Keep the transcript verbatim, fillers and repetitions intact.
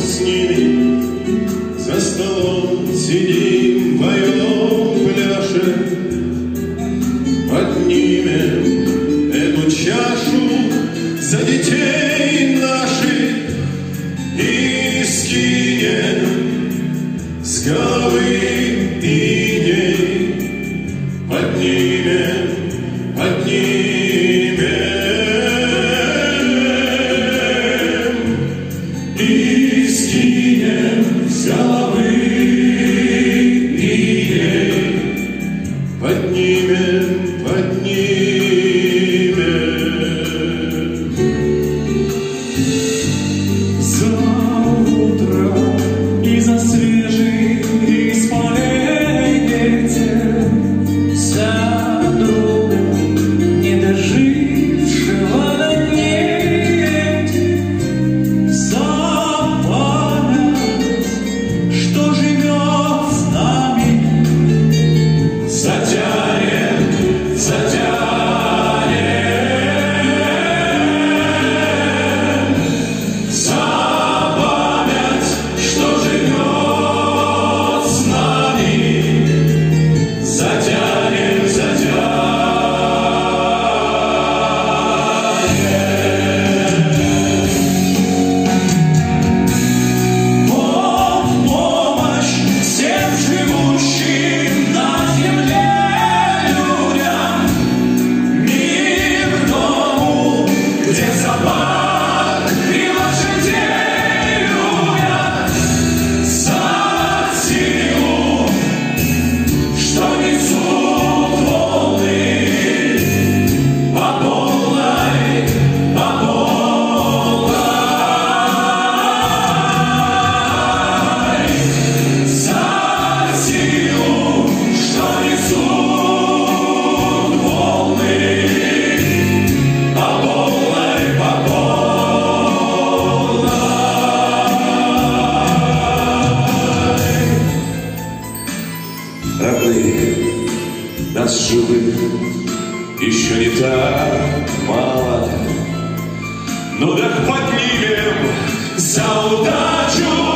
с ними за столом сидим, поем, пляшем, поднимем эту чашу за детей наших и скинем с головы иней, поднимем, поднимем и скинем с головы иней, поднимем, поднимем. За утро и за свежий из полей ветер, за друга, не дожившего до нити, за память, что живет с нами, Затянем, затянем за память, что живет с нами. Затянем, затянем. Бог в помощь всем живущим на земле людям, мир дому, где собак и лошадей любят, за силу, что несут волны по полной, по полной, за силу, что несут волны по полной, по полной. Родные, нас живых еще не так мало, но так поднимем за удачу